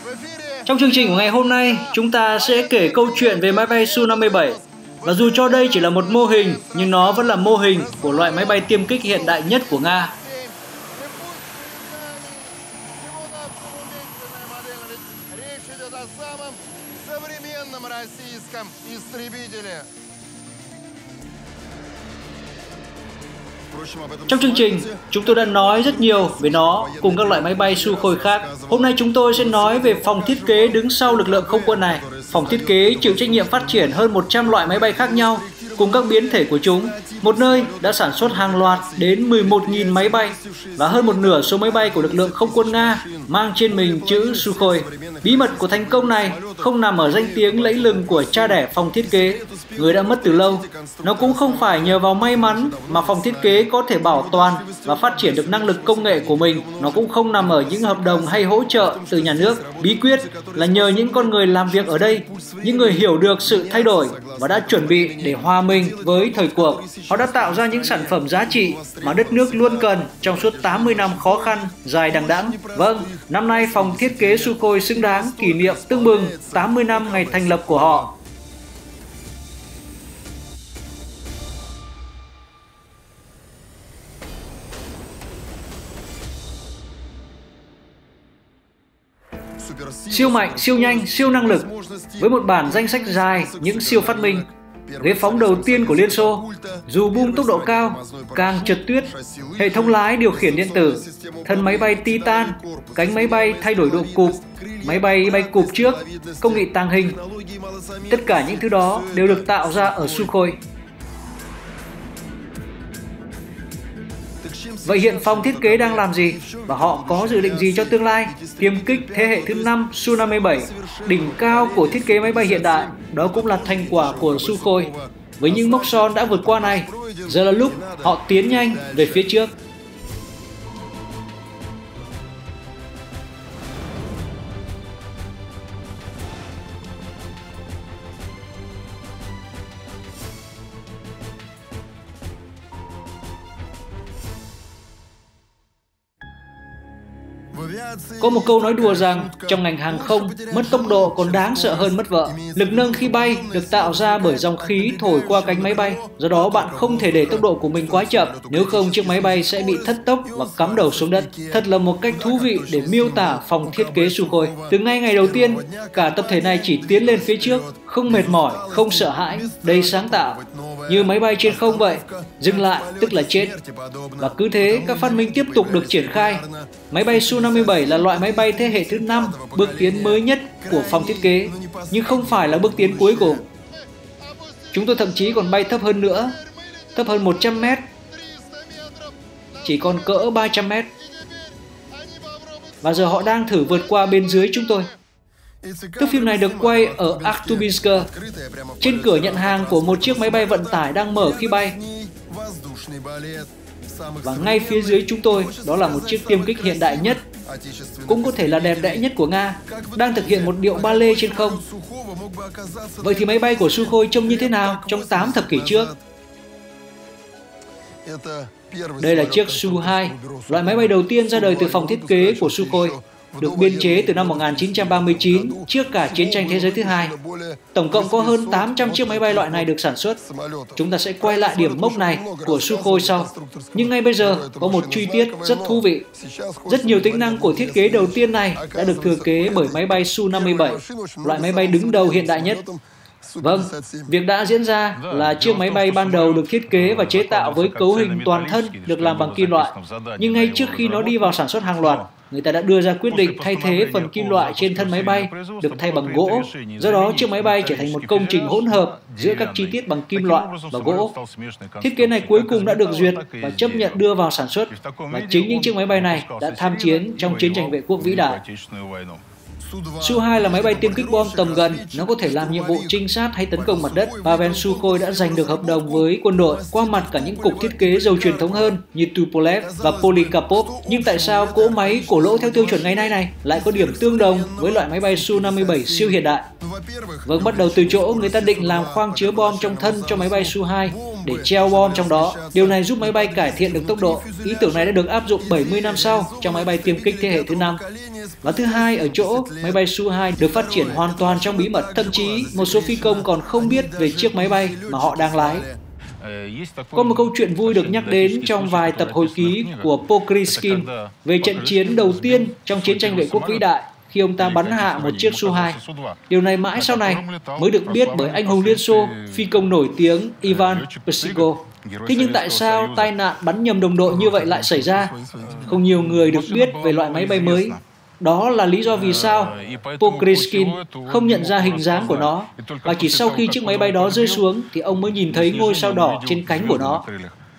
Trong chương trình của ngày hôm nay, chúng ta sẽ kể câu chuyện về máy bay Su-57. Và dù cho đây chỉ là một mô hình, nhưng nó vẫn là mô hình của loại máy bay tiêm kích hiện đại nhất của Nga. Trong chương trình, chúng tôi đã nói rất nhiều về nó cùng các loại máy bay Sukhoi khác. Hôm nay chúng tôi sẽ nói về phòng thiết kế đứng sau lực lượng không quân này. Phòng thiết kế chịu trách nhiệm phát triển hơn 100 loại máy bay khác nhau cùng các biến thể của chúng. Một nơi đã sản xuất hàng loạt đến 11.000 máy bay và hơn một nửa số máy bay của lực lượng không quân Nga mang trên mình chữ Sukhoi. Bí mật của thành công này không nằm ở danh tiếng lẫy lừng của cha đẻ phòng thiết kế, người đã mất từ lâu. Nó cũng không phải nhờ vào may mắn mà phòng thiết kế có thể bảo toàn và phát triển được năng lực công nghệ của mình. Nó cũng không nằm ở những hợp đồng hay hỗ trợ từ nhà nước. Bí quyết là nhờ những con người làm việc ở đây, những người hiểu được sự thay đổi và đã chuẩn bị để hòa mình với thời cuộc. Họ đã tạo ra những sản phẩm giá trị mà đất nước luôn cần trong suốt 80 năm khó khăn, dài đằng đẵng. Vâng, năm nay phòng thiết kế Sukhoi xứng đáng kỷ niệm tưng bừng 80 năm ngày thành lập của họ. Siêu mạnh, siêu nhanh, siêu năng lực. Với một bản danh sách dài những siêu phát minh, ghế phóng đầu tiên của Liên Xô, dù boom tốc độ cao, càng trượt tuyết, hệ thống lái điều khiển điện tử, thân máy bay Titan, cánh máy bay thay đổi độ cụp, máy bay bay cụp trước, công nghệ tàng hình. Tất cả những thứ đó đều được tạo ra ở Sukhoi. Vậy hiện phòng thiết kế đang làm gì và họ có dự định gì cho tương lai? Tiêm kích thế hệ thứ 5 Su-57, đỉnh cao của thiết kế máy bay hiện đại, đó cũng là thành quả của Sukhoi. Với những mốc son đã vượt qua này, giờ là lúc họ tiến nhanh về phía trước. Có một câu nói đùa rằng trong ngành hàng không, mất tốc độ còn đáng sợ hơn mất vợ. Lực nâng khi bay được tạo ra bởi dòng khí thổi qua cánh máy bay. Do đó bạn không thể để tốc độ của mình quá chậm, nếu không chiếc máy bay sẽ bị thất tốc và cắm đầu xuống đất. Thật là một cách thú vị để miêu tả phòng thiết kế Sukhoi. Từ ngay ngày đầu tiên, cả tập thể này chỉ tiến lên phía trước, không mệt mỏi, không sợ hãi, đầy sáng tạo. Như máy bay trên không vậy, dừng lại tức là chết. Và cứ thế các phát minh tiếp tục được triển khai. Máy bay Su-57 là loại máy bay thế hệ thứ 5, bước tiến mới nhất của phòng thiết kế, nhưng không phải là bước tiến cuối cùng. Chúng tôi thậm chí còn bay thấp hơn nữa, thấp hơn 100 mét, chỉ còn cỡ 300 mét. Và giờ họ đang thử vượt qua bên dưới chúng tôi. Thước phim này được quay ở Akhtubinsk, trên cửa nhận hàng của một chiếc máy bay vận tải đang mở khi bay. Và ngay phía dưới chúng tôi, đó là một chiếc tiêm kích hiện đại nhất, cũng có thể là đẹp đẽ nhất của Nga, đang thực hiện một điệu ballet trên không. Vậy thì máy bay của Sukhoi trông như thế nào trong 8 thập kỷ trước? Đây là chiếc Su-2, loại máy bay đầu tiên ra đời từ phòng thiết kế của Sukhoi, được biên chế từ năm 1939, trước cả chiến tranh thế giới thứ hai. Tổng cộng có hơn 800 chiếc máy bay loại này được sản xuất. Chúng ta sẽ quay lại điểm mốc này của Sukhoi sau. Nhưng ngay bây giờ, có một chi tiết rất thú vị. Rất nhiều tính năng của thiết kế đầu tiên này đã được thừa kế bởi máy bay Su-57, loại máy bay đứng đầu hiện đại nhất. Vâng, việc đã diễn ra là chiếc máy bay ban đầu được thiết kế và chế tạo với cấu hình toàn thân được làm bằng kim loại. Nhưng ngay trước khi nó đi vào sản xuất hàng loạt, người ta đã đưa ra quyết định thay thế phần kim loại trên thân máy bay được thay bằng gỗ. Do đó, chiếc máy bay trở thành một công trình hỗn hợp giữa các chi tiết bằng kim loại và gỗ. Thiết kế này cuối cùng đã được duyệt và chấp nhận đưa vào sản xuất, và chính những chiếc máy bay này đã tham chiến trong chiến tranh vệ quốc vĩ đại. Su-2 là máy bay tiêm kích bom tầm gần, nó có thể làm nhiệm vụ trinh sát hay tấn công mặt đất. Pavel Sukhoi đã giành được hợp đồng với quân đội qua mặt cả những cục thiết kế giàu truyền thống hơn như Tupolev và Polikarpov. Nhưng tại sao cỗ máy cổ lỗ theo tiêu chuẩn ngày nay này lại có điểm tương đồng với loại máy bay Su-57 siêu hiện đại? Vâng, bắt đầu từ chỗ người ta định làm khoang chứa bom trong thân cho máy bay Su-2. để treo bom trong đó. Điều này giúp máy bay cải thiện được tốc độ. Ý tưởng này đã được áp dụng 70 năm sau trong máy bay tiêm kích thế hệ thứ 5. Và thứ hai ở chỗ, máy bay Su-2 được phát triển hoàn toàn trong bí mật. Thậm chí, một số phi công còn không biết về chiếc máy bay mà họ đang lái. Có một câu chuyện vui được nhắc đến trong vài tập hồi ký của Pokriskin về trận chiến đầu tiên trong chiến tranh vệ quốc vĩ đại khi ông ta bắn hạ một chiếc Su-2. Điều này mãi sau này mới được biết bởi anh hùng Liên Xô, phi công nổi tiếng Ivan Pesigo. Thế nhưng tại sao tai nạn bắn nhầm đồng đội như vậy lại xảy ra? Không nhiều người được biết về loại máy bay mới. Đó là lý do vì sao Pokriskin không nhận ra hình dáng của nó, và chỉ sau khi chiếc máy bay đó rơi xuống thì ông mới nhìn thấy ngôi sao đỏ trên cánh của nó.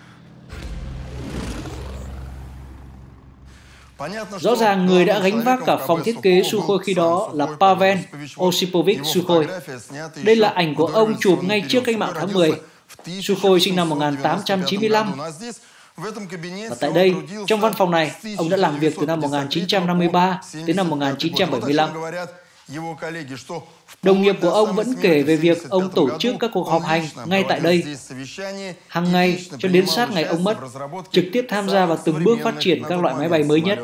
Rõ ràng người đã gánh vác cả phòng thiết kế Sukhoi khi đó là Pavel Osipovich Sukhoi. Đây là ảnh của ông chụp ngay trước cách mạng tháng 10. Sukhoi sinh năm 1895. Và tại đây, trong văn phòng này, ông đã làm việc từ năm 1953 đến năm 1975. Đồng nghiệp của ông vẫn kể về việc ông tổ chức các cuộc họp hành ngay tại đây, hàng ngày cho đến sát ngày ông mất, trực tiếp tham gia vào từng bước phát triển các loại máy bay mới nhất.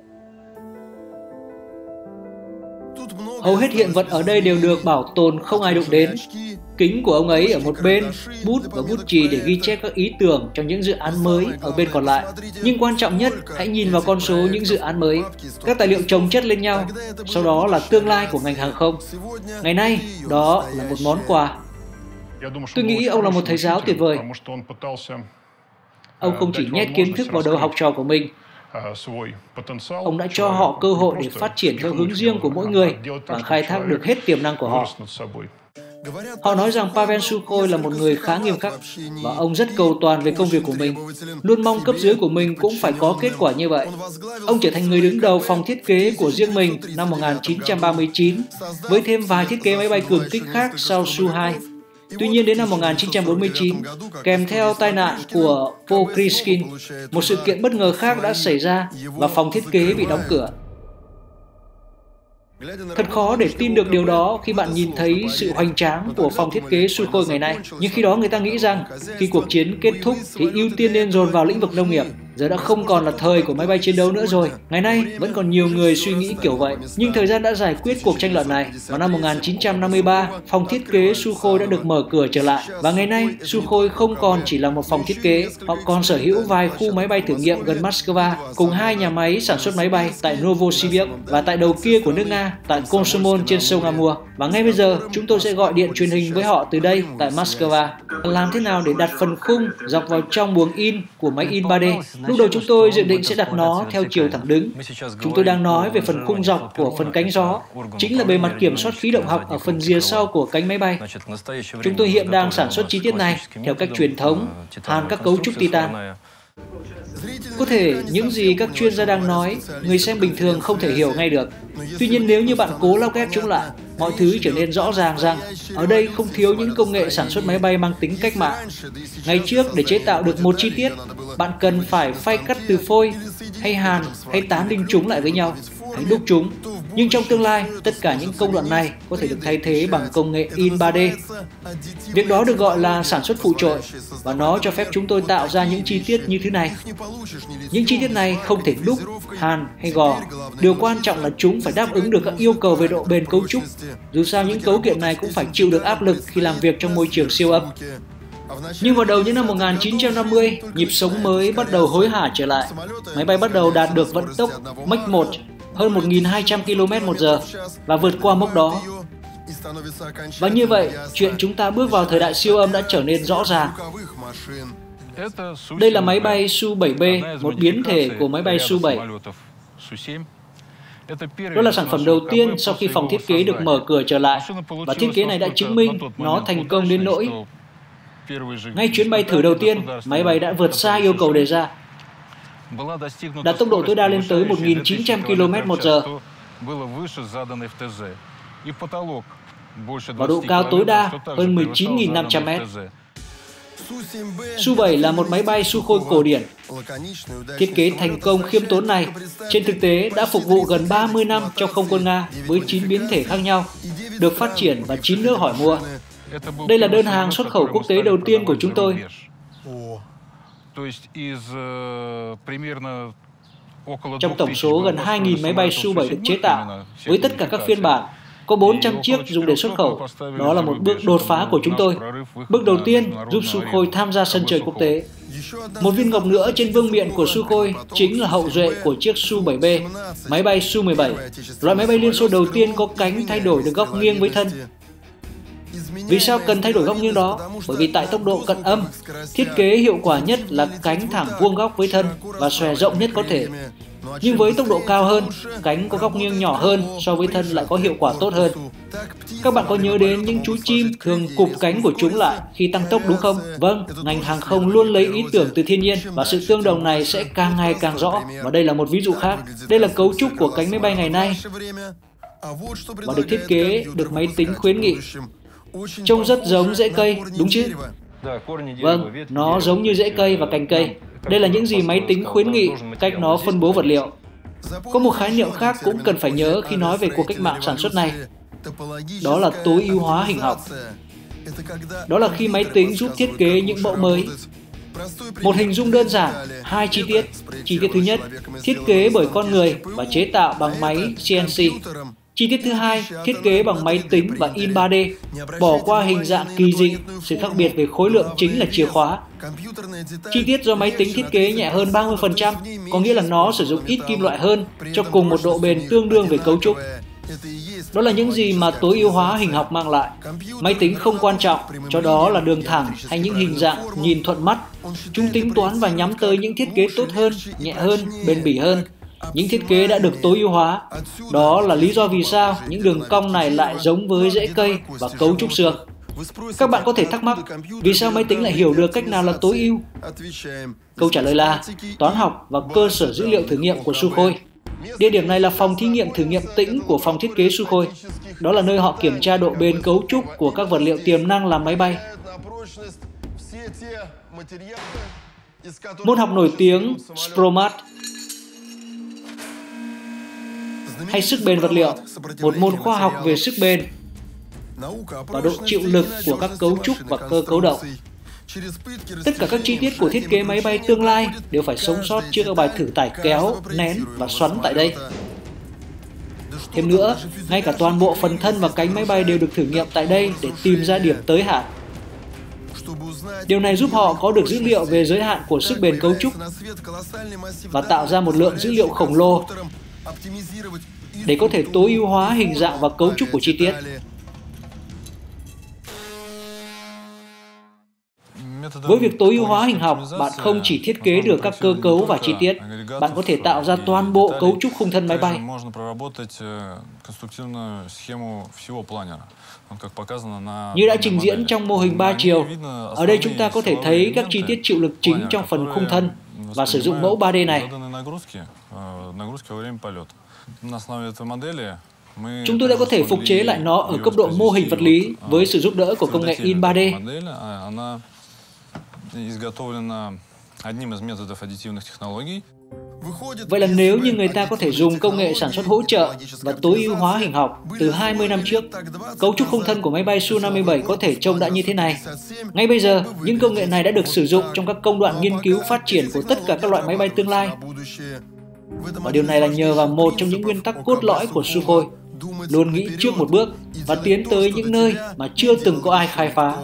Hầu hết hiện vật ở đây đều được bảo tồn không ai đụng đến. Kính của ông ấy ở một bên, bút và bút chì để ghi chép các ý tưởng trong những dự án mới ở bên còn lại. Nhưng quan trọng nhất, hãy nhìn vào con số những dự án mới. Các tài liệu chồng chất lên nhau, sau đó là tương lai của ngành hàng không. Ngày nay, đó là một món quà. Tôi nghĩ ông là một thầy giáo tuyệt vời. Ông không chỉ nhét kiến thức vào đầu học trò của mình, ông đã cho họ cơ hội để phát triển theo hướng riêng của mỗi người và khai thác được hết tiềm năng của họ. Họ nói rằng Pavel Sukhoi là một người khá nghiêm khắc và ông rất cầu toàn về công việc của mình, luôn mong cấp dưới của mình cũng phải có kết quả như vậy. Ông trở thành người đứng đầu phòng thiết kế của riêng mình năm 1939 với thêm vài thiết kế máy bay cường kích khác sau Su-2. Tuy nhiên đến năm 1949, kèm theo tai nạn của Pokriskin, một sự kiện bất ngờ khác đã xảy ra và phòng thiết kế bị đóng cửa. Thật khó để tin được điều đó khi bạn nhìn thấy sự hoành tráng của phòng thiết kế Sukhoi ngày nay. Nhưng khi đó người ta nghĩ rằng khi cuộc chiến kết thúc thì ưu tiên nên dồn vào lĩnh vực nông nghiệp. Giờ đã không còn là thời của máy bay chiến đấu nữa rồi. Ngày nay vẫn còn nhiều người suy nghĩ kiểu vậy. Nhưng thời gian đã giải quyết cuộc tranh luận này. Vào năm 1953, phòng thiết kế Sukhoi đã được mở cửa trở lại. Và ngày nay, Sukhoi không còn chỉ là một phòng thiết kế. Họ còn sở hữu vài khu máy bay thử nghiệm gần Moscow, cùng 2 nhà máy sản xuất máy bay tại Novosibirsk và tại đầu kia của nước Nga, tại Komsomol trên sông Amur. Và ngay bây giờ, chúng tôi sẽ gọi điện truyền hình với họ từ đây, tại Moscow. Làm thế nào để đặt phần khung dọc vào trong buồng in của máy in 3D? Lúc đầu chúng tôi dự định sẽ đặt nó theo chiều thẳng đứng. Chúng tôi đang nói về phần khung dọc của phần cánh gió, chính là bề mặt kiểm soát khí động học ở phần rìa sau của cánh máy bay. Chúng tôi hiện đang sản xuất chi tiết này theo cách truyền thống, hàn các cấu trúc titan. Có thể những gì các chuyên gia đang nói, người xem bình thường không thể hiểu ngay được. Tuy nhiên nếu như bạn cố lắp ghép chúng lại, mọi thứ trở nên rõ ràng rằng ở đây không thiếu những công nghệ sản xuất máy bay mang tính cách mạng. Ngày trước, để chế tạo được một chi tiết, bạn cần phải phay cắt từ phôi, hay hàn, hay tán đinh chúng lại với nhau, hay đúc chúng. Nhưng trong tương lai, tất cả những công đoạn này có thể được thay thế bằng công nghệ in 3D. Việc đó được gọi là sản xuất phụ trội, và nó cho phép chúng tôi tạo ra những chi tiết như thế này. Những chi tiết này không thể đúc, hàn hay gò. Điều quan trọng là chúng phải đáp ứng được các yêu cầu về độ bền cấu trúc. Dù sao những cấu kiện này cũng phải chịu được áp lực khi làm việc trong môi trường siêu âm. Nhưng vào đầu những năm 1950, nhịp sống mới bắt đầu hối hả trở lại. Máy bay bắt đầu đạt được vận tốc Mach 1 hơn 1.200 km/h và vượt qua mốc đó. Và như vậy, chuyện chúng ta bước vào thời đại siêu âm đã trở nên rõ ràng. Đây là máy bay Su-7B, một biến thể của máy bay Su-7. Đó là sản phẩm đầu tiên sau khi phòng thiết kế được mở cửa trở lại, và thiết kế này đã chứng minh nó thành công đến nỗi ngay chuyến bay thử đầu tiên, máy bay đã vượt xa yêu cầu đề ra, đạt tốc độ tối đa lên tới 1.900 km/h và độ cao tối đa hơn 19.500 m. Su-7 là một máy bay Sukhoi cổ điển. Thiết kế thành công khiêm tốn này trên thực tế đã phục vụ gần 30 năm trong không quân Nga với 9 biến thể khác nhau, được phát triển và 9 nước hỏi mua. Đây là đơn hàng xuất khẩu quốc tế đầu tiên của chúng tôi. Trong tổng số gần 2.000 máy bay Su-7 được chế tạo, với tất cả các phiên bản, có 400 chiếc dùng để xuất khẩu. Đó là một bước đột phá của chúng tôi. Bước đầu tiên giúp Sukhoi tham gia sân trời quốc tế. Một viên ngọc nữa trên vương miện của Sukhoi chính là hậu duệ của chiếc Su-7B, máy bay Su-17, loại máy bay Liên Xô đầu tiên có cánh thay đổi được góc nghiêng với thân. Vì sao cần thay đổi góc nghiêng đó? Bởi vì tại tốc độ cận âm, thiết kế hiệu quả nhất là cánh thẳng vuông góc với thân và xòe rộng nhất có thể. Nhưng với tốc độ cao hơn, cánh có góc nghiêng nhỏ hơn so với thân lại có hiệu quả tốt hơn. Các bạn có nhớ đến những chú chim thường cụp cánh của chúng lại khi tăng tốc đúng không? Vâng, ngành hàng không luôn lấy ý tưởng từ thiên nhiên và sự tương đồng này sẽ càng ngày càng rõ. Và đây là một ví dụ khác. Đây là cấu trúc của cánh máy bay ngày nay và được thiết kế được máy tính khuyến nghị. Trông rất giống rễ cây, đúng chứ? Vâng, nó giống như rễ cây và cành cây. Đây là những gì máy tính khuyến nghị cách nó phân bố vật liệu. Có một khái niệm khác cũng cần phải nhớ khi nói về cuộc cách mạng sản xuất này. Đó là tối ưu hóa hình học. Đó là khi máy tính giúp thiết kế những mẫu mới. Một hình dung đơn giản, hai chi tiết. Chi tiết thứ nhất, thiết kế bởi con người và chế tạo bằng máy CNC. Chi tiết thứ hai, thiết kế bằng máy tính và in 3D, bỏ qua hình dạng kỳ dị, sự khác biệt về khối lượng chính là chìa khóa. Chi tiết do máy tính thiết kế nhẹ hơn 30%, có nghĩa là nó sử dụng ít kim loại hơn cho cùng một độ bền tương đương về cấu trúc. Đó là những gì mà tối ưu hóa hình học mang lại. Máy tính không quan trọng, cho đó là đường thẳng hay những hình dạng nhìn thuận mắt. Chúng tính toán và nhắm tới những thiết kế tốt hơn, nhẹ hơn, bền bỉ hơn. Những thiết kế đã được tối ưu hóa. Đó là lý do vì sao những đường cong này lại giống với rễ cây và cấu trúc xương. Các bạn có thể thắc mắc, vì sao máy tính lại hiểu được cách nào là tối ưu? Câu trả lời là toán học và cơ sở dữ liệu thử nghiệm của Sukhoi. Địa điểm này là phòng thí nghiệm thử nghiệm tĩnh của phòng thiết kế Sukhoi. Đó là nơi họ kiểm tra độ bền cấu trúc của các vật liệu tiềm năng làm máy bay. Môn học nổi tiếng Spromat hay sức bền vật liệu, một môn khoa học về sức bền và độ chịu lực của các cấu trúc và cơ cấu động. Tất cả các chi tiết của thiết kế máy bay tương lai đều phải sống sót trước các bài thử tải kéo, nén và xoắn tại đây. Thêm nữa, ngay cả toàn bộ phần thân và cánh máy bay đều được thử nghiệm tại đây để tìm ra điểm tới hạn. Điều này giúp họ có được dữ liệu về giới hạn của sức bền cấu trúc và tạo ra một lượng dữ liệu khổng lồ để có thể tối ưu hóa hình dạng và cấu trúc của chi tiết. Với việc tối ưu hóa hình học, bạn không chỉ thiết kế được các cơ cấu và chi tiết, bạn có thể tạo ra toàn bộ cấu trúc khung thân máy bay. Như đã trình diễn trong mô hình 3 chiều, ở đây chúng ta có thể thấy các chi tiết chịu lực chính trong phần khung thân và sử dụng mẫu 3D này. Chúng tôi đã có thể phục chế lại nó ở cấp độ mô hình vật lý với sự giúp đỡ của công nghệ in 3D. Vậy là nếu như người ta có thể dùng công nghệ sản xuất hỗ trợ và tối ưu hóa hình học từ 20 năm trước, cấu trúc khung thân của máy bay Su-57 có thể trông đã như thế này. Ngay bây giờ, những công nghệ này đã được sử dụng trong các công đoạn nghiên cứu phát triển của tất cả các loại máy bay tương lai. Và điều này là nhờ vào một trong những nguyên tắc cốt lõi của Sukhoi, luôn nghĩ trước một bước và tiến tới những nơi mà chưa từng có ai khai phá.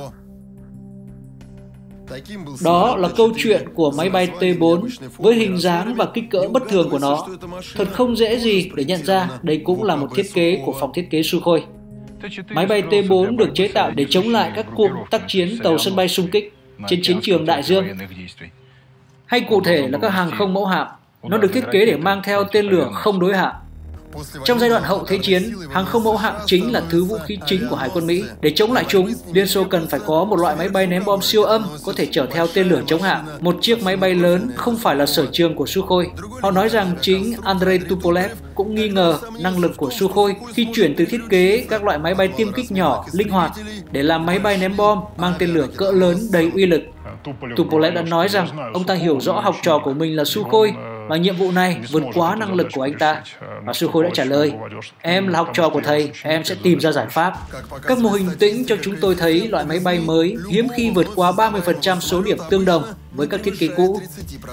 Đó là câu chuyện của máy bay T-4 với hình dáng và kích cỡ bất thường của nó. Thật không dễ gì để nhận ra đây cũng là một thiết kế của phòng thiết kế Sukhoi. Máy bay T-4 được chế tạo để chống lại các cuộc tác chiến tàu sân bay xung kích trên chiến trường đại dương. Hay cụ thể là các hàng không mẫu hạm. Nó được thiết kế để mang theo tên lửa không đối hạm. Trong giai đoạn hậu Thế chiến, hàng không mẫu hạm chính là thứ vũ khí chính của Hải quân Mỹ. Để chống lại chúng, Liên Xô cần phải có một loại máy bay ném bom siêu âm có thể chở theo tên lửa chống hạm. Một chiếc máy bay lớn không phải là sở trường của Sukhoi. Họ nói rằng chính Andrei Tupolev cũng nghi ngờ năng lực của Sukhoi khi chuyển từ thiết kế các loại máy bay tiêm kích nhỏ, linh hoạt để làm máy bay ném bom mang tên lửa cỡ lớn đầy uy lực. Tupolev đã nói rằng ông ta hiểu rõ học trò của mình là Sukhoi và nhiệm vụ này vượt quá năng lực của anh ta. Và Sukhoi đã trả lời, em là học trò của thầy, em sẽ tìm ra giải pháp. Các mô hình tĩnh cho chúng tôi thấy loại máy bay mới hiếm khi vượt qua 30% số điểm tương đồng với các thiết kế cũ.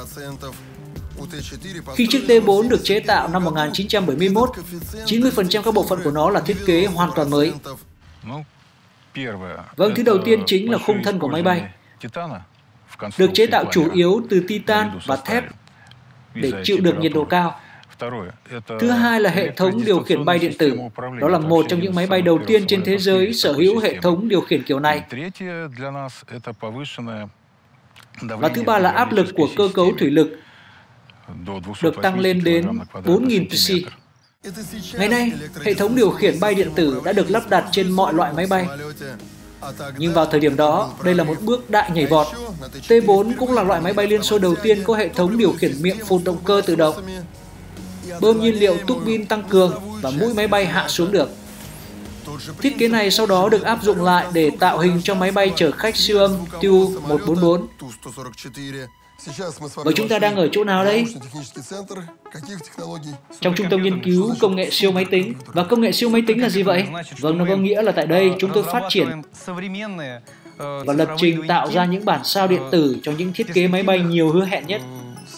Khi chiếc T4 được chế tạo năm 1971, 90% các bộ phận của nó là thiết kế hoàn toàn mới. Vâng, thứ đầu tiên chính là khung thân của máy bay. Được chế tạo chủ yếu từ titan và thép để chịu được nhiệt độ cao. Thứ hai là hệ thống điều khiển bay điện tử. Đó là một trong những máy bay đầu tiên trên thế giới sở hữu hệ thống điều khiển kiểu này. Và thứ ba là áp lực của cơ cấu thủy lực được tăng lên đến 4.000 psi. Ngày nay, hệ thống điều khiển bay điện tử đã được lắp đặt trên mọi loại máy bay. Nhưng vào thời điểm đó, đây là một bước đại nhảy vọt. T4 cũng là loại máy bay Liên Xô đầu tiên có hệ thống điều khiển miệng phun động cơ tự động, bơm nhiên liệu túc bin tăng cường và mũi máy bay hạ xuống được. Thiết kế này sau đó được áp dụng lại để tạo hình cho máy bay chở khách siêu âm Tu-144. Và chúng ta đang ở chỗ nào đây? Trong trung tâm nghiên cứu công nghệ siêu máy tính. Và công nghệ siêu máy tính là gì vậy? Vâng, nó có nghĩa là tại đây chúng tôi phát triển và lập trình tạo ra những bản sao điện tử cho những thiết kế máy bay nhiều hứa hẹn nhất.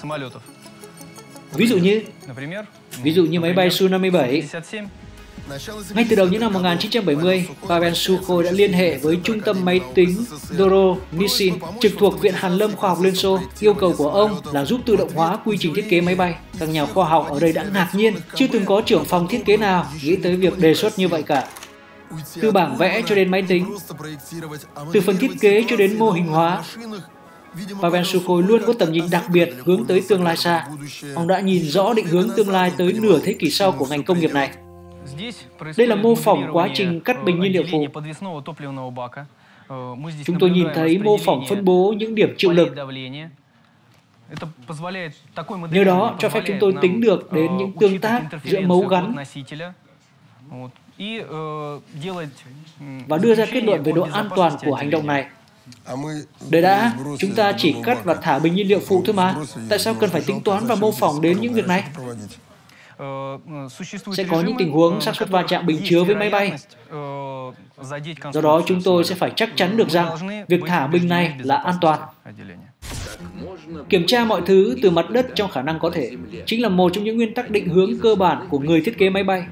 Ví dụ như máy bay Su-57. Ngay từ đầu những năm 1970, Pavel Sukhoi đã liên hệ với trung tâm máy tính Doro-Nissin trực thuộc Viện Hàn lâm Khoa học Liên Xô. Yêu cầu của ông là giúp tự động hóa quy trình thiết kế máy bay. Các nhà khoa học ở đây đã ngạc nhiên, chưa từng có trưởng phòng thiết kế nào nghĩ tới việc đề xuất như vậy cả. Từ bảng vẽ cho đến máy tính, từ phần thiết kế cho đến mô hình hóa, Pavel Sukhoi luôn có tầm nhìn đặc biệt hướng tới tương lai xa. Ông đã nhìn rõ định hướng tương lai tới nửa thế kỷ sau của ngành công nghiệp này. Đây là mô phỏng quá trình cắt bình nhiên liệu phụ. Chúng tôi nhìn thấy mô phỏng phân bố những điểm chịu lực. Nhờ đó cho phép chúng tôi tính được đến những tương tác giữa mấu gắn và đưa ra kết luận về độ an toàn của hành động này. Đợi đã, chúng ta chỉ cắt và thả bình nhiên liệu phụ thôi mà. Tại sao cần phải tính toán và mô phỏng đến những việc này? Sẽ có những tình huống xác suất va chạm bình chứa với máy bay. Do đó chúng tôi sẽ phải chắc chắn được rằng việc thả bình này là an toàn. Kiểm tra mọi thứ từ mặt đất trong khả năng có thể chính là một trong những nguyên tắc định hướng cơ bản của người thiết kế máy bay.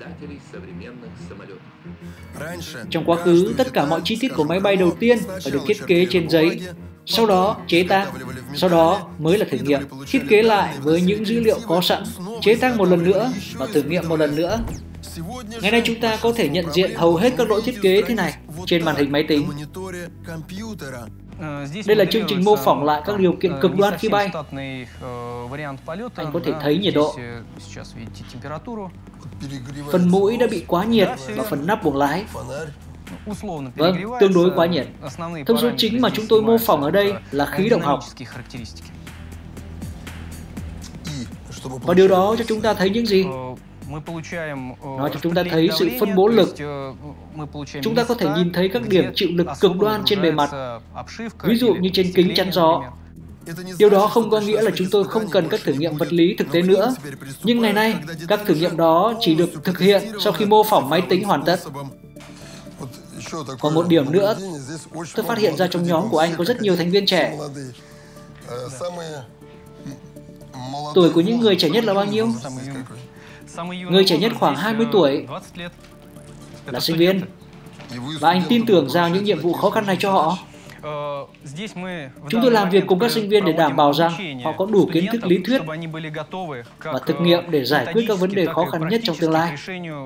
Trong quá khứ, tất cả mọi chi tiết của máy bay đầu tiên phải được thiết kế trên giấy, sau đó chế tác, sau đó mới là thử nghiệm, thiết kế lại với những dữ liệu có sẵn, chế tác một lần nữa và thử nghiệm một lần nữa. Ngày nay chúng ta có thể nhận diện hầu hết các lỗi thiết kế thế này trên màn hình máy tính. Đây là chương trình mô phỏng lại các điều kiện cực đoan khi bay. Anh có thể thấy nhiệt độ. Phần mũi đã bị quá nhiệt và phần nắp buồng lái. Vâng, tương đối quá nhiệt. Thông số chính mà chúng tôi mô phỏng ở đây là khí động học. Và điều đó cho chúng ta thấy những gì? Nó cho chúng ta thấy sự phân bố lực. Chúng ta có thể nhìn thấy các điểm chịu lực cực đoan trên bề mặt, ví dụ như trên kính chắn gió. Điều đó không có nghĩa là chúng tôi không cần các thử nghiệm vật lý thực tế nữa. Nhưng ngày nay, các thử nghiệm đó chỉ được thực hiện sau khi mô phỏng máy tính hoàn tất. Còn một điểm nữa, tôi phát hiện ra trong nhóm của anh có rất nhiều thành viên trẻ. Tuổi của những người trẻ nhất là bao nhiêu? Người trẻ nhất khoảng 20 tuổi là sinh viên. Và anh tin tưởng giao những nhiệm vụ khó khăn này cho họ. Chúng tôi làm việc cùng các sinh viên để đảm bảo rằng họ có đủ kiến thức lý thuyết và thực nghiệm để giải quyết các vấn đề khó khăn nhất trong tương lai.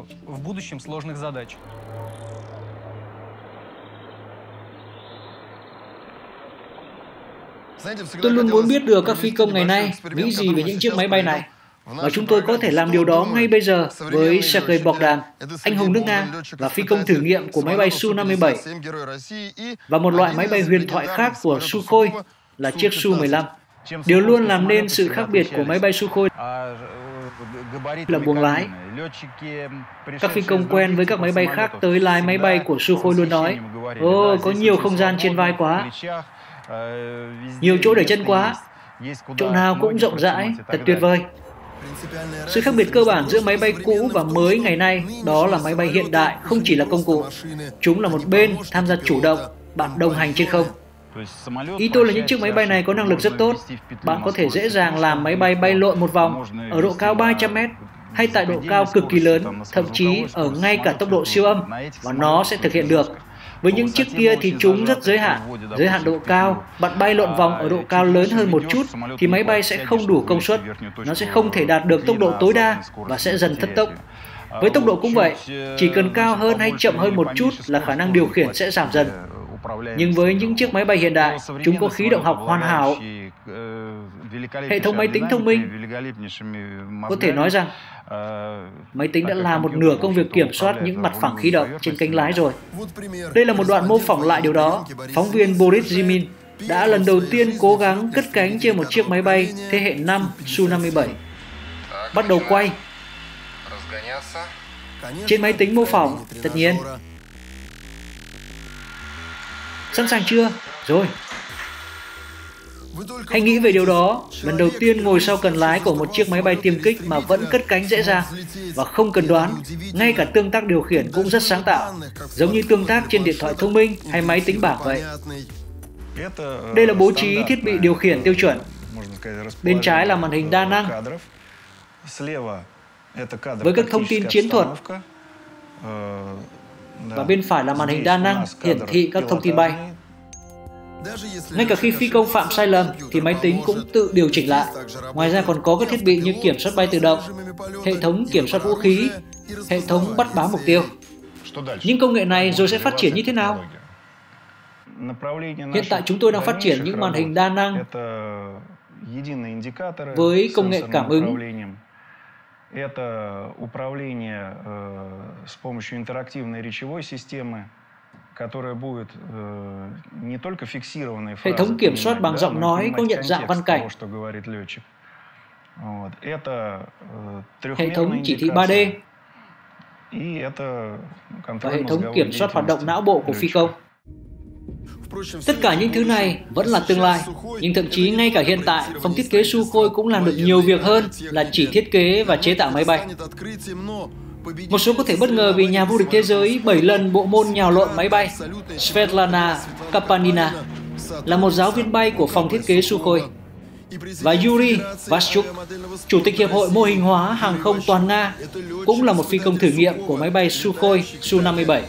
Tôi luôn muốn biết được các phi công ngày nay nghĩ gì về những chiếc máy bay này. Và chúng tôi có thể làm điều đó ngay bây giờ với Sergei Bogdan, anh hùng nước Nga và phi công thử nghiệm của máy bay Su-57 và một loại máy bay huyền thoại khác của Sukhoi là chiếc Su-15. Điều luôn làm nên sự khác biệt của máy bay Sukhoi là buồng lái. Các phi công quen với các máy bay khác tới lái máy bay của Sukhoi luôn nói: "Ồ, có nhiều không gian trên vai quá, nhiều chỗ để chân quá." Chỗ nào cũng rộng rãi, thật tuyệt vời. Sự khác biệt cơ bản giữa máy bay cũ và mới ngày nay đó là máy bay hiện đại không chỉ là công cụ. Chúng là một bên tham gia chủ động, bạn đồng hành trên không. Ý tôi là những chiếc máy bay này có năng lực rất tốt. Bạn có thể dễ dàng làm máy bay bay lộn một vòng ở độ cao 300 mét hay tại độ cao cực kỳ lớn, thậm chí ở ngay cả tốc độ siêu âm, và nó sẽ thực hiện được. Với những chiếc kia thì chúng rất giới hạn độ cao. Bạn bay lộn vòng ở độ cao lớn hơn một chút thì máy bay sẽ không đủ công suất, nó sẽ không thể đạt được tốc độ tối đa và sẽ dần thất tốc. Với tốc độ cũng vậy, chỉ cần cao hơn hay chậm hơn một chút là khả năng điều khiển sẽ giảm dần. Nhưng với những chiếc máy bay hiện đại, chúng có khí động học hoàn hảo, hệ thống máy tính thông minh. Có thể nói rằng, máy tính đã làm một nửa công việc kiểm soát những mặt phẳng khí động trên cánh lái rồi. Đây là một đoạn mô phỏng lại điều đó. Phóng viên Boris Zimin đã lần đầu tiên cố gắng cất cánh trên một chiếc máy bay thế hệ 5 Su-57. Bắt đầu quay. Trên máy tính mô phỏng, tất nhiên. Sẵn sàng chưa? Rồi. Hãy nghĩ về điều đó, lần đầu tiên ngồi sau cần lái của một chiếc máy bay tiêm kích mà vẫn cất cánh dễ dàng và không cần đoán, ngay cả tương tác điều khiển cũng rất sáng tạo, giống như tương tác trên điện thoại thông minh hay máy tính bảng vậy. Đây là bố trí thiết bị điều khiển tiêu chuẩn. Bên trái là màn hình đa năng với các thông tin chiến thuật, và bên phải là màn hình đa năng hiển thị các thông tin bay. Ngay cả khi phi công phạm sai lầm thì máy tính cũng tự điều chỉnh lại. Ngoài ra còn có các thiết bị như kiểm soát bay tự động, hệ thống kiểm soát vũ khí, hệ thống bắt báo mục tiêu. Những công nghệ này rồi sẽ phát triển như thế nào? Hiện tại chúng tôi đang phát triển những màn hình đa năng với công nghệ cảm ứng, hệ thống kiểm soát bằng giọng nói có nhận dạng văn cảnh, hệ thống chỉ thị 3D và hệ thống kiểm soát hoạt động não bộ của phi công. Tất cả những thứ này vẫn là tương lai, nhưng thậm chí ngay cả hiện tại, phòng thiết kế Sukhoi cũng làm được nhiều việc hơn là chỉ thiết kế và chế tạo máy bay. Một số có thể bất ngờ vì nhà vô địch thế giới 7 lần bộ môn nhào lộn máy bay Svetlana Kapanina là một giáo viên bay của phòng thiết kế Sukhoi, và Yuri Vashchuk, chủ tịch Hiệp hội Mô hình hóa Hàng không toàn Nga, cũng là một phi công thử nghiệm của máy bay Sukhoi Su-57.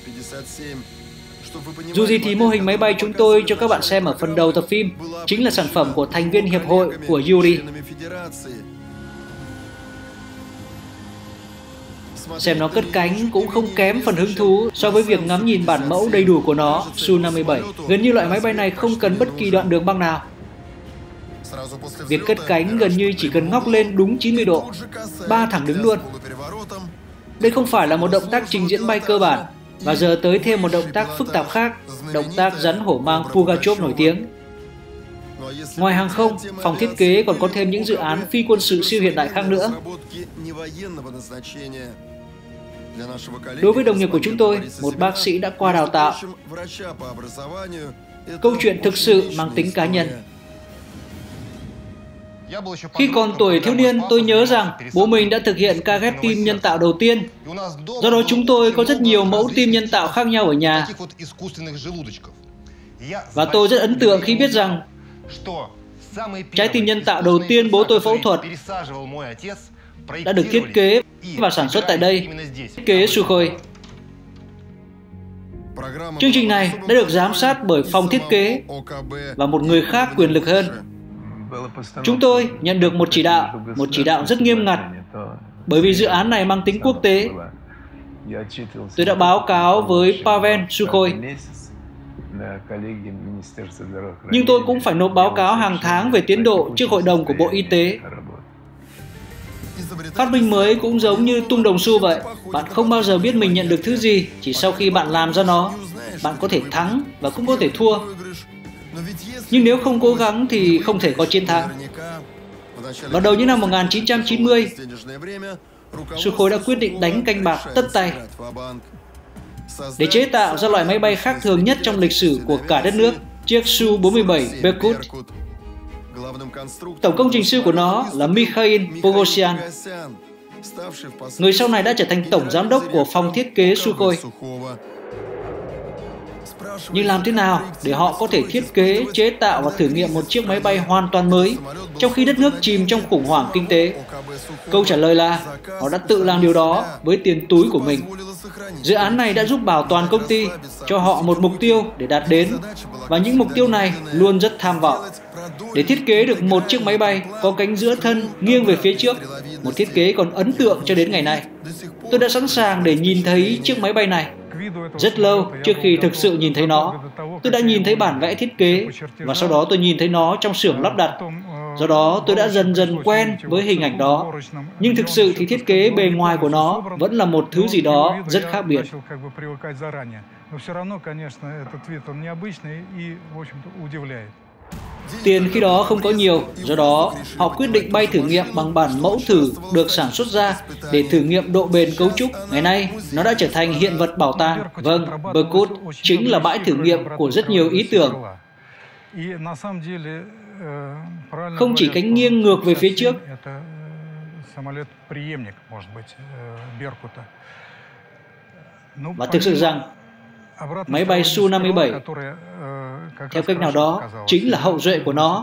Dù gì thì mô hình máy bay chúng tôi cho các bạn xem ở phần đầu tập phim chính là sản phẩm của thành viên hiệp hội của Yuri. Xem nó cất cánh cũng không kém phần hứng thú so với việc ngắm nhìn bản mẫu đầy đủ của nó, Su-57. Gần như loại máy bay này không cần bất kỳ đoạn đường băng nào. Việc cất cánh gần như chỉ cần ngóc lên đúng 90 độ, 3 thẳng đứng luôn. Đây không phải là một động tác trình diễn bay cơ bản, và giờ tới thêm một động tác phức tạp khác, động tác rắn hổ mang Pugachov nổi tiếng. Ngoài hàng không, phòng thiết kế còn có thêm những dự án phi quân sự siêu hiện đại khác nữa. Đối với đồng nghiệp của chúng tôi, một bác sĩ đã qua đào tạo. Câu chuyện thực sự mang tính cá nhân. Khi còn tuổi thiếu niên, tôi nhớ rằng bố mình đã thực hiện ca ghép tim nhân tạo đầu tiên. Do đó chúng tôi có rất nhiều mẫu tim nhân tạo khác nhau ở nhà. Và tôi rất ấn tượng khi biết rằng trái tim nhân tạo đầu tiên bố tôi phẫu thuật đã được thiết kế và sản xuất tại đây, thiết kế Sukhoi. Chương trình này đã được giám sát bởi phòng thiết kế và một người khác quyền lực hơn. Chúng tôi nhận được một chỉ đạo rất nghiêm ngặt, bởi vì dự án này mang tính quốc tế. Tôi đã báo cáo với Pavel Sukhoi, nhưng tôi cũng phải nộp báo cáo hàng tháng về tiến độ trước Hội đồng của Bộ Y tế. Phát minh mới cũng giống như tung đồng xu vậy, bạn không bao giờ biết mình nhận được thứ gì, chỉ sau khi bạn làm ra nó. Bạn có thể thắng và cũng có thể thua. Nhưng nếu không cố gắng thì không thể có chiến thắng. Vào đầu những năm 1990, Sukhoi đã quyết định đánh canh bạc tất tay để chế tạo ra loại máy bay khác thường nhất trong lịch sử của cả đất nước, chiếc Su-47 Berkut. Tổng công trình sư của nó là Mikhail Pogosyan, người sau này đã trở thành tổng giám đốc của phòng thiết kế Sukhoi. Nhưng làm thế nào để họ có thể thiết kế, chế tạo và thử nghiệm một chiếc máy bay hoàn toàn mới trong khi đất nước chìm trong khủng hoảng kinh tế? Câu trả lời là họ đã tự làm điều đó với tiền túi của mình. Dự án này đã giúp bảo toàn công ty, cho họ một mục tiêu để đạt đến, và những mục tiêu này luôn rất tham vọng. Để thiết kế được một chiếc máy bay có cánh giữa thân nghiêng về phía trước, một thiết kế còn ấn tượng cho đến ngày nay. Tôi đã sẵn sàng để nhìn thấy chiếc máy bay này. Rất lâu trước khi thực sự nhìn thấy nó, tôi đã nhìn thấy bản vẽ thiết kế, và sau đó tôi nhìn thấy nó trong xưởng lắp đặt. Do đó tôi đã dần dần quen với hình ảnh đó. Nhưng thực sự thì thiết kế bề ngoài của nó vẫn là một thứ gì đó rất khác biệt. Tiền khi đó không có nhiều, do đó họ quyết định bay thử nghiệm bằng bản mẫu thử được sản xuất ra để thử nghiệm độ bền cấu trúc. Ngày nay, nó đã trở thành hiện vật bảo tàng. Vâng, Berkut chính là bãi thử nghiệm của rất nhiều ý tưởng. Không chỉ cánh nghiêng ngược về phía trước, và thực sự rằng máy bay Su-57 theo cách nào đó chính là hậu duệ của nó.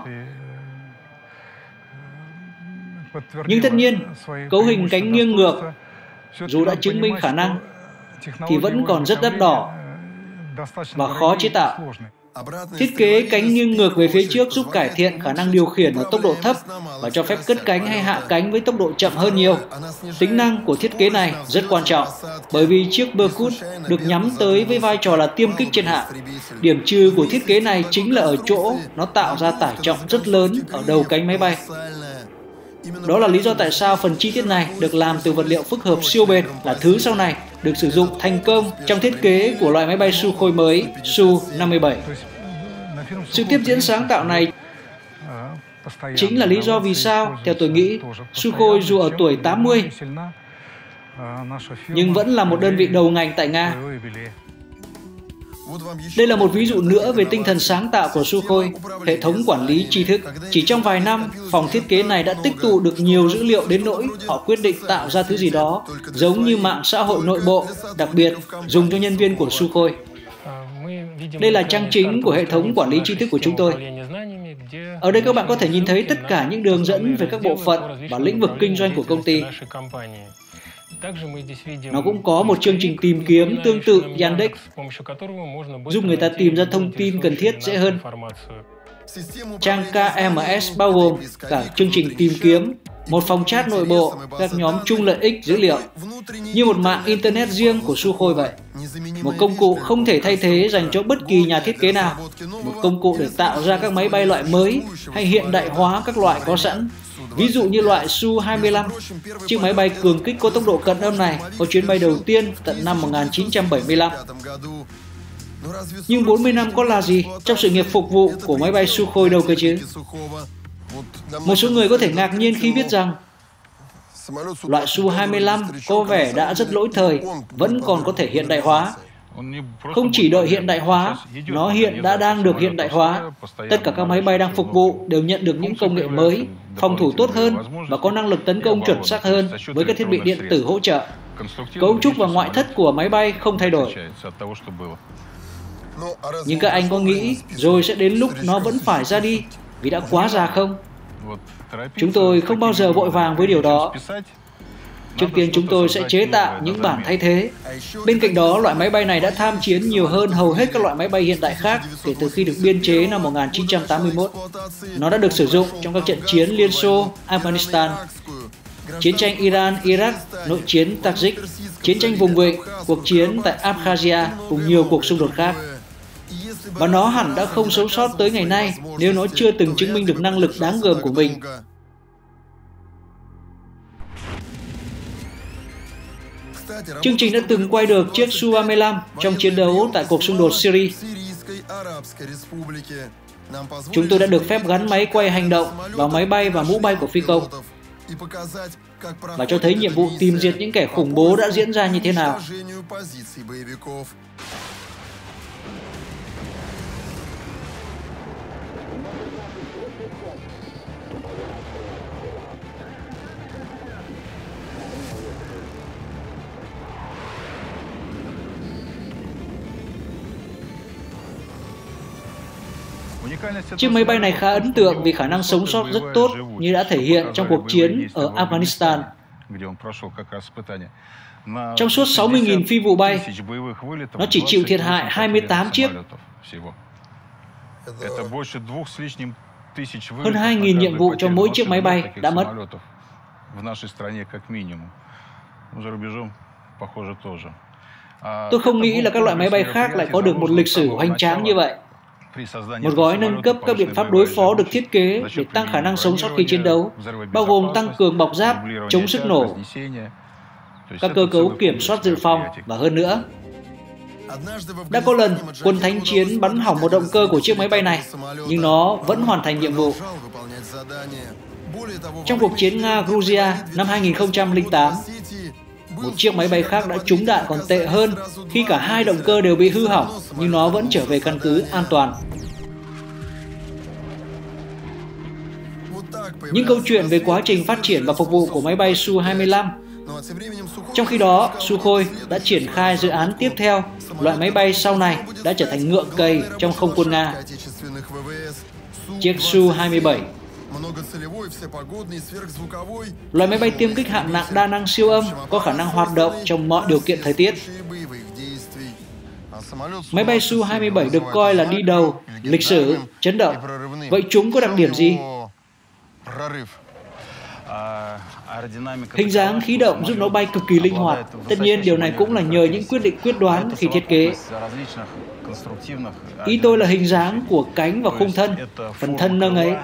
Nhưng tất nhiên, cấu hình cánh nghiêng ngược, dù đã chứng minh khả năng, thì vẫn còn rất đắt đỏ và khó chế tạo. Thiết kế cánh nghiêng ngược về phía trước giúp cải thiện khả năng điều khiển ở tốc độ thấp và cho phép cất cánh hay hạ cánh với tốc độ chậm hơn nhiều. Tính năng của thiết kế này rất quan trọng, bởi vì chiếc Berkut được nhắm tới với vai trò là tiêm kích trên hạ. Điểm trừ của thiết kế này chính là ở chỗ nó tạo ra tải trọng rất lớn ở đầu cánh máy bay. Đó là lý do tại sao phần chi tiết này được làm từ vật liệu phức hợp siêu bền là thứ sau này được sử dụng thành công trong thiết kế của loại máy bay Sukhoi mới Su-57. Sự tiếp diễn sáng tạo này chính là lý do vì sao, theo tôi nghĩ, Sukhoi dù ở tuổi 80 nhưng vẫn là một đơn vị đầu ngành tại Nga. Đây là một ví dụ nữa về tinh thần sáng tạo của Sukhoi, hệ thống quản lý tri thức. Chỉ trong vài năm, phòng thiết kế này đã tích tụ được nhiều dữ liệu đến nỗi họ quyết định tạo ra thứ gì đó giống như mạng xã hội nội bộ, đặc biệt dùng cho nhân viên của Sukhoi. Đây là trang chính của hệ thống quản lý tri thức của chúng tôi. Ở đây các bạn có thể nhìn thấy tất cả những đường dẫn về các bộ phận và lĩnh vực kinh doanh của công ty. Nó cũng có một chương trình tìm kiếm tương tự Yandex, giúp người ta tìm ra thông tin cần thiết dễ hơn. Trang KMS bao gồm cả chương trình tìm kiếm, một phòng chat nội bộ, các nhóm chung lợi ích dữ liệu, như một mạng Internet riêng của Sukhoi vậy. Một công cụ không thể thay thế dành cho bất kỳ nhà thiết kế nào, một công cụ để tạo ra các máy bay loại mới hay hiện đại hóa các loại có sẵn. Ví dụ như loại Su-25, chiếc máy bay cường kích có tốc độ cận âm này có chuyến bay đầu tiên tận năm 1975. Nhưng 40 năm có là gì trong sự nghiệp phục vụ của máy bay Sukhoi đâu cơ chứ? Một số người có thể ngạc nhiên khi biết rằng loại Su-25 có vẻ đã rất lỗi thời, vẫn còn có thể hiện đại hóa. Không chỉ đợi hiện đại hóa, nó hiện đã đang được hiện đại hóa. Tất cả các máy bay đang phục vụ đều nhận được những công nghệ mới, phòng thủ tốt hơn và có năng lực tấn công chuẩn xác hơn với các thiết bị điện tử hỗ trợ. Cấu trúc và ngoại thất của máy bay không thay đổi. Nhưng các anh có nghĩ rồi sẽ đến lúc nó vẫn phải ra đi vì đã quá già không? Chúng tôi không bao giờ vội vàng với điều đó. Trước tiên chúng tôi sẽ chế tạo những bản thay thế. Bên cạnh đó, loại máy bay này đã tham chiến nhiều hơn hầu hết các loại máy bay hiện đại khác kể từ khi được biên chế năm 1981. Nó đã được sử dụng trong các trận chiến Liên Xô, Afghanistan, chiến tranh Iran, Iraq, nội chiến Tajik, chiến tranh vùng vịnh, cuộc chiến tại Abkhazia cùng nhiều cuộc xung đột khác. Và nó hẳn đã không sống sót tới ngày nay nếu nó chưa từng chứng minh được năng lực đáng gờm của mình. Chương trình đã từng quay được chiếc Su-35 trong chiến đấu tại cuộc xung đột Syria. Chúng tôi đã được phép gắn máy quay hành động vào máy bay và mũ bay của phi công và cho thấy nhiệm vụ tìm diệt những kẻ khủng bố đã diễn ra như thế nào. Chiếc máy bay này khá ấn tượng vì khả năng sống sót rất tốt như đã thể hiện trong cuộc chiến ở Afghanistan. Trong suốt 60.000 phi vụ bay, nó chỉ chịu thiệt hại 28 chiếc. Hơn 2.000 nhiệm vụ cho mỗi chiếc máy bay đã mất. Tôi không nghĩ là các loại máy bay khác lại có được một lịch sử hoành tráng như vậy. Một gói nâng cấp các biện pháp đối phó được thiết kế để tăng khả năng sống sót khi chiến đấu, bao gồm tăng cường bọc giáp, chống sức nổ, các cơ cấu kiểm soát dự phòng và hơn nữa. Đã có lần, quân thánh chiến bắn hỏng một động cơ của chiếc máy bay này, nhưng nó vẫn hoàn thành nhiệm vụ. Trong cuộc chiến Nga-Georgia năm 2008, một chiếc máy bay khác đã trúng đạn còn tệ hơn khi cả hai động cơ đều bị hư hỏng, nhưng nó vẫn trở về căn cứ an toàn. Những câu chuyện về quá trình phát triển và phục vụ của máy bay Su-25. Trong khi đó, Sukhoi đã triển khai dự án tiếp theo, loại máy bay sau này đã trở thành ngựa cày trong không quân Nga. Chiếc Su-27. Loại máy bay tiêm kích hạng nặng đa năng siêu âm có khả năng hoạt động trong mọi điều kiện thời tiết. Máy bay Su-27 được coi là đi đầu, lịch sử, chấn động. Vậy chúng có đặc điểm gì? Hình dáng khí động giúp nó bay cực kỳ linh hoạt. Tất nhiên, điều này cũng là nhờ những quyết định quyết đoán khi thiết kế. Ý tôi là hình dáng của cánh và khung thân, phần thân nâng ấy.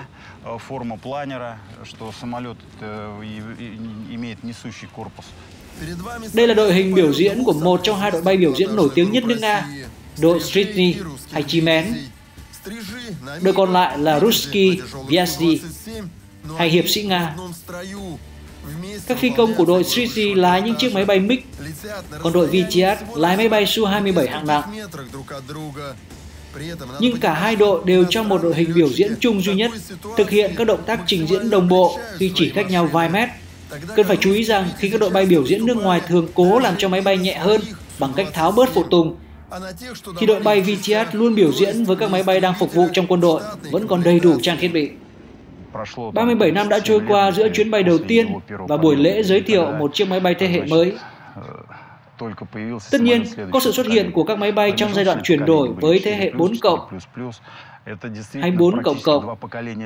Đây là đội hình biểu diễn của một trong hai đội bay biểu diễn nổi tiếng nhất nước Nga, đội Strizhny hay Chimen. Đội còn lại là Russky Vyazdy hay hiệp sĩ Nga. Các phi công của đội Strizhny lái những chiếc máy bay MiG, còn đội Vyazd lái máy bay Su-27 hạng nặng. Nhưng cả hai đội đều trong một đội hình biểu diễn chung duy nhất, thực hiện các động tác trình diễn đồng bộ khi chỉ cách nhau vài mét. Cần phải chú ý rằng khi các đội bay biểu diễn nước ngoài thường cố làm cho máy bay nhẹ hơn bằng cách tháo bớt phụ tùng, thì đội bay Vyazd luôn biểu diễn với các máy bay đang phục vụ trong quân đội, vẫn còn đầy đủ trang thiết bị. 37 năm đã trôi qua giữa chuyến bay đầu tiên và buổi lễ giới thiệu một chiếc máy bay thế hệ mới. Tất nhiên, có sự xuất hiện của các máy bay trong giai đoạn chuyển đổi với thế hệ 4+ hay 4++.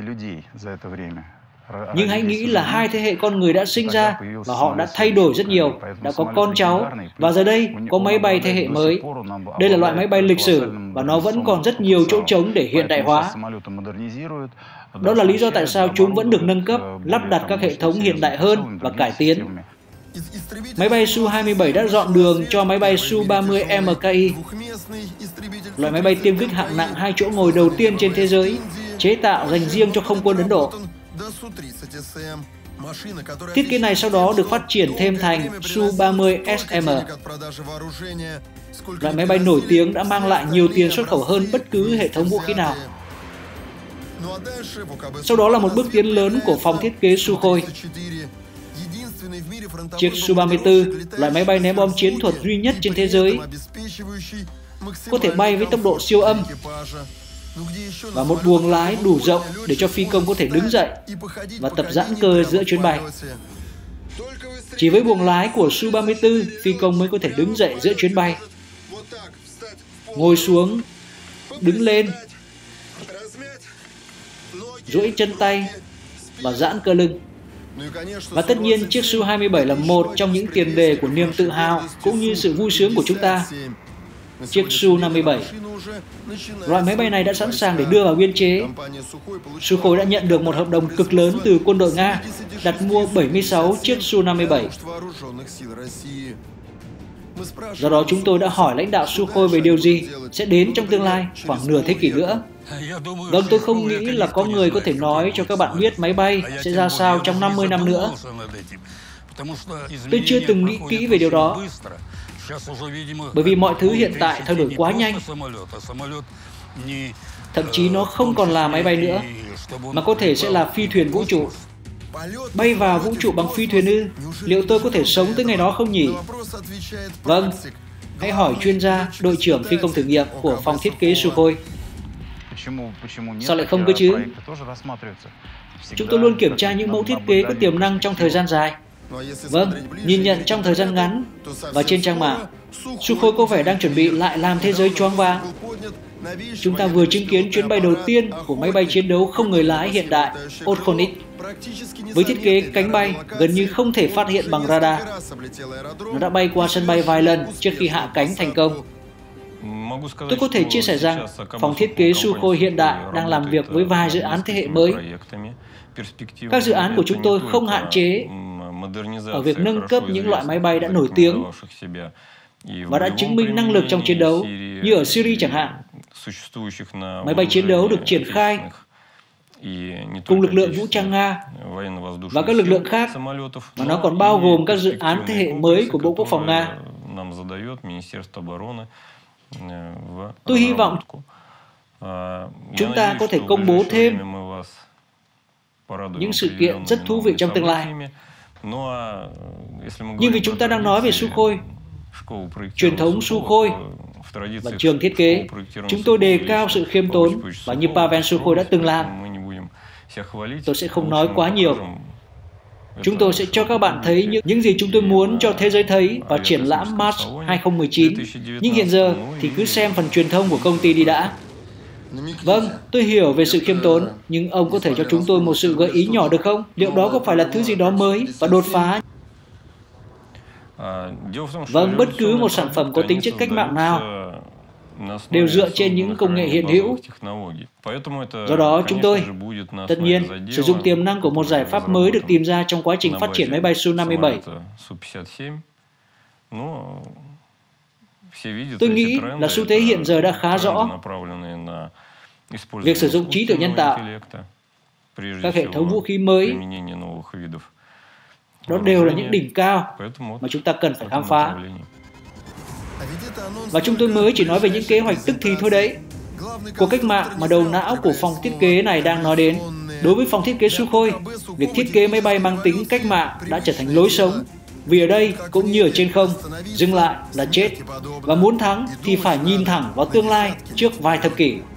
Nhưng hãy nghĩ là hai thế hệ con người đã sinh ra và họ đã thay đổi rất nhiều, đã có con cháu và giờ đây có máy bay thế hệ mới. Đây là loại máy bay lịch sử và nó vẫn còn rất nhiều chỗ trống để hiện đại hóa. Đó là lý do tại sao chúng vẫn được nâng cấp, lắp đặt các hệ thống hiện đại hơn và cải tiến. Máy bay Su-27 đã dọn đường cho máy bay Su-30 MKI, loại máy bay tiêm kích hạng nặng 2 chỗ ngồi đầu tiên trên thế giới, chế tạo dành riêng cho không quân Ấn Độ. Thiết kế này sau đó được phát triển thêm thành Su-30 SM. Loại máy bay nổi tiếng đã mang lại nhiều tiền xuất khẩu hơn bất cứ hệ thống vũ khí nào. Sau đó là một bước tiến lớn của phòng thiết kế Sukhoi. Chiếc Su-34, loại máy bay ném bom chiến thuật duy nhất trên thế giới, có thể bay với tốc độ siêu âm và một buồng lái đủ rộng để cho phi công có thể đứng dậy và tập giãn cơ giữa chuyến bay. Chỉ với buồng lái của Su-34, phi công mới có thể đứng dậy giữa chuyến bay, ngồi xuống, đứng lên, duỗi chân tay và giãn cơ lưng. Và tất nhiên, chiếc Su-27 là một trong những tiền đề của niềm tự hào cũng như sự vui sướng của chúng ta. Chiếc Su-57. Loại máy bay này đã sẵn sàng để đưa vào biên chế. Sukhoi đã nhận được một hợp đồng cực lớn từ quân đội Nga, đặt mua 76 chiếc Su-57. Do đó chúng tôi đã hỏi lãnh đạo Sukhoi về điều gì sẽ đến trong tương lai khoảng nửa thế kỷ nữa. Vâng, tôi không nghĩ là có người có thể nói cho các bạn biết máy bay sẽ ra sao trong 50 năm nữa. Tôi chưa từng nghĩ kỹ về điều đó. Bởi vì mọi thứ hiện tại thay đổi quá nhanh. Thậm chí nó không còn là máy bay nữa, mà có thể sẽ là phi thuyền vũ trụ. Bay vào vũ trụ bằng phi thuyền ư? Liệu tôi có thể sống tới ngày đó không nhỉ? Vâng, hãy hỏi chuyên gia, đội trưởng phi công thử nghiệm của phòng thiết kế Sukhoi. Sao lại không cơ chứ? Chúng tôi luôn kiểm tra những mẫu thiết kế có tiềm năng trong thời gian dài. Vâng, nhìn nhận trong thời gian ngắn. Và trên trang mạng, Sukhoi có vẻ đang chuẩn bị lại làm thế giới choáng váng. Chúng ta vừa chứng kiến chuyến bay đầu tiên của máy bay chiến đấu không người lái hiện đại Otkhonik, với thiết kế cánh bay gần như không thể phát hiện bằng radar. Nó đã bay qua sân bay vài lần trước khi hạ cánh thành công. Tôi có thể chia sẻ rằng phòng thiết kế Sukhoi hiện đại đang làm việc với vài dự án thế hệ mới. Các dự án của chúng tôi không hạn chế ở việc nâng cấp những loại máy bay đã nổi tiếng và đã chứng minh năng lực trong chiến đấu, như ở Syria chẳng hạn. Máy bay chiến đấu được triển khai cùng lực lượng vũ trang Nga và các lực lượng khác, mà nó còn bao gồm các dự án thế hệ mới của Bộ Quốc phòng Nga. Tôi hy vọng chúng ta có thể công bố thêm những sự kiện rất thú vị trong tương lai. Nhưng vì chúng ta đang nói về Sukhoi, truyền thống Sukhoi và trường thiết kế, chúng tôi đề cao sự khiêm tốn, và như Pavel Sukhoi đã từng làm, tôi sẽ không nói quá nhiều. Chúng tôi sẽ cho các bạn thấy những gì chúng tôi muốn cho thế giới thấy vào triển lãm March 2019, nhưng hiện giờ thì cứ xem phần truyền thông của công ty đi đã. Vâng, tôi hiểu về sự khiêm tốn, nhưng ông có thể cho chúng tôi một sự gợi ý nhỏ được không? Liệu đó có phải là thứ gì đó mới và đột phá? Vâng, bất cứ một sản phẩm có tính chất cách mạng nào đều dựa trên những công nghệ hiện hữu. Do đó, chúng tôi, tất nhiên, sử dụng tiềm năng của một giải pháp mới được tìm ra trong quá trình phát triển máy bay Su-57. Tôi nghĩ là xu thế hiện giờ đã khá rõ. Việc sử dụng trí tuệ nhân tạo, các hệ thống vũ khí mới, đó đều là những đỉnh cao mà chúng ta cần phải khám phá. Và chúng tôi mới chỉ nói về những kế hoạch tức thì thôi đấy. Cuộc cách mạng mà đầu não của phòng thiết kế này đang nói đến. Đối với phòng thiết kế Sukhoi, việc thiết kế máy bay mang tính cách mạng đã trở thành lối sống. Vì ở đây, cũng như ở trên không, dừng lại là chết. Và muốn thắng thì phải nhìn thẳng vào tương lai trước vài thập kỷ.